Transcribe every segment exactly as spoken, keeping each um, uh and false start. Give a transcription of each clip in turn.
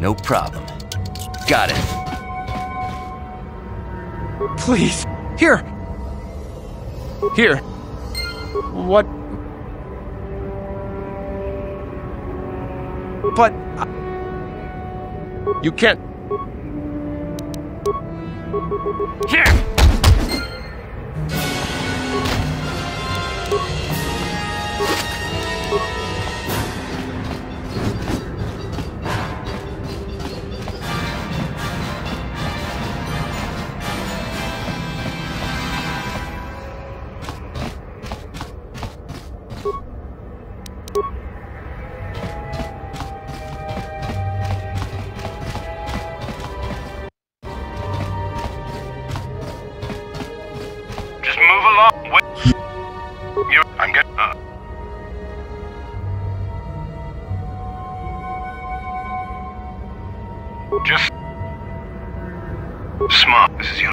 No problem. Got it. Please. Here. Here. What? But... You can't... Here! Just smart. This is your.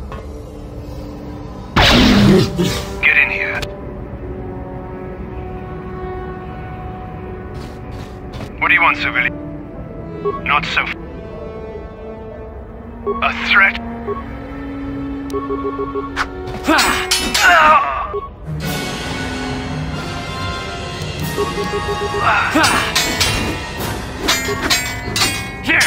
Get in here. What do you want, civilian? Not so. A threat? Here.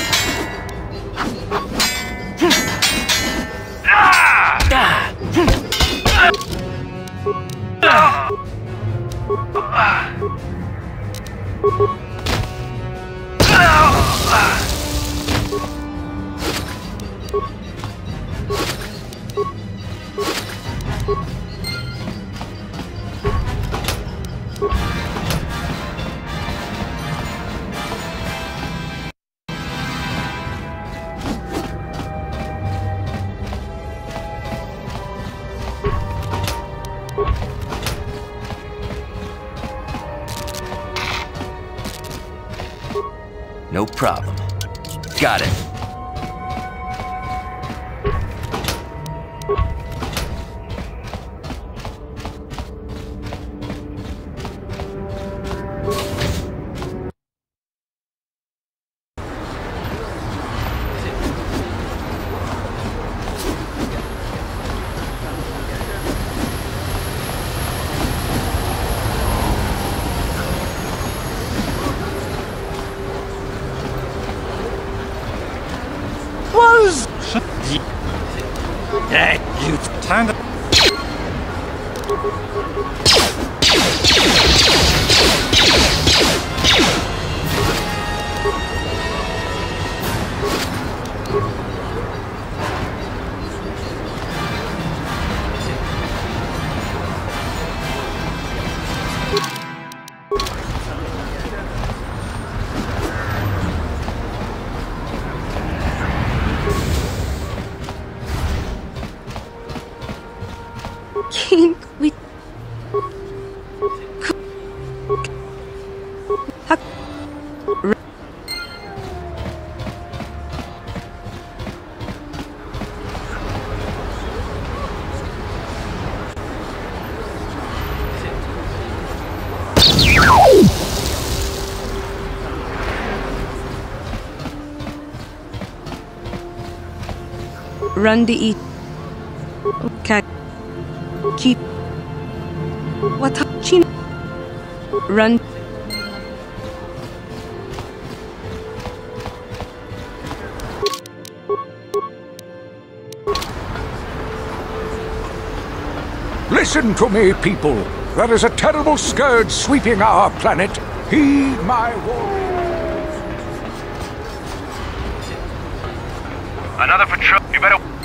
No problem. Got it. Hey, you time to... King, we... Run to eat. Okay. Keep. What? Chin. Run. Listen to me, people. There is a terrible scourge sweeping our planet. Heed my warning. Another patrol. You better.